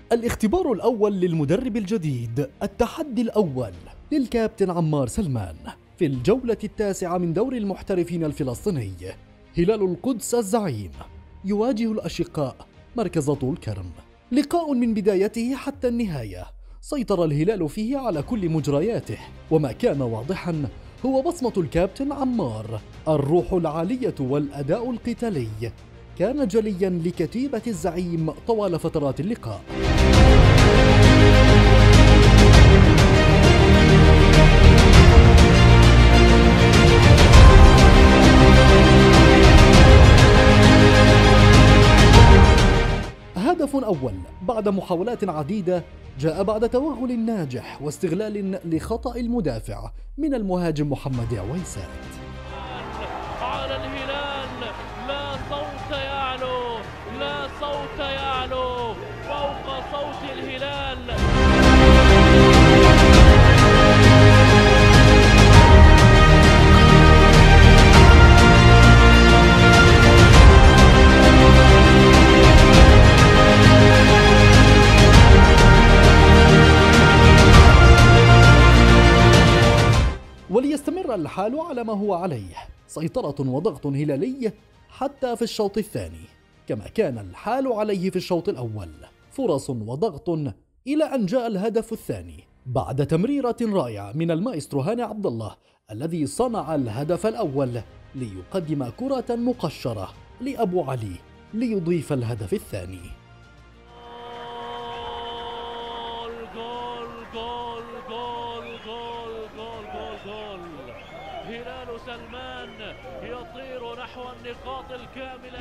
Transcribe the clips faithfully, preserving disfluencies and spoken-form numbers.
الاختبار الأول للمدرب الجديد، التحدي الأول للكابتن عمار سلمان في الجولة التاسعة من دوري المحترفين الفلسطيني. هلال القدس الزعيم يواجه الأشقاء مركز طول كرم. لقاء من بدايته حتى النهاية سيطر الهلال فيه على كل مجرياته، وما كان واضحا هو بصمة الكابتن عمار. الروح العالية والأداء القتالي كان جليا لكتيبة الزعيم طوال فترات اللقاء. هدف أول بعد محاولات عديدة جاء بعد توغل ناجح واستغلال لخطأ المدافع من المهاجم محمد عويسات. على الهلال لا صوت يعلو، لا صوت يعلو فوق صوت الهلال. وليستمر الحال على ما هو عليه، سيطرة وضغط هلالي حتى في الشوط الثاني كما كان الحال عليه في الشوط الأول، فرص وضغط إلى أن جاء الهدف الثاني بعد تمريرة رائعة من المايسترو هاني عبد الله الذي صنع الهدف الأول ليقدم كرة مقشرة لأبو علي ليضيف الهدف الثاني. هلال سلمان يطير نحو النقاط الكاملة.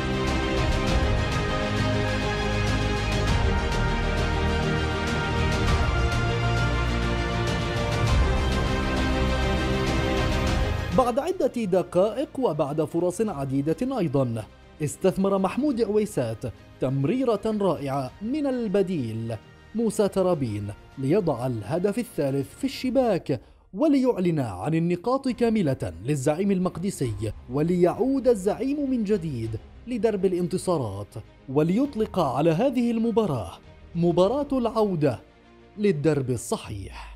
بعد عدة دقائق وبعد فرص عديدة أيضا استثمر محمود عويسات تمريرة رائعة من البديل موسى ترابين ليضع الهدف الثالث في الشباك وليعلن عن النقاط كاملة للزعيم المقدسي، وليعود الزعيم من جديد لدرب الانتصارات وليطلق على هذه المباراة مباراة العودة للدرب الصحيح.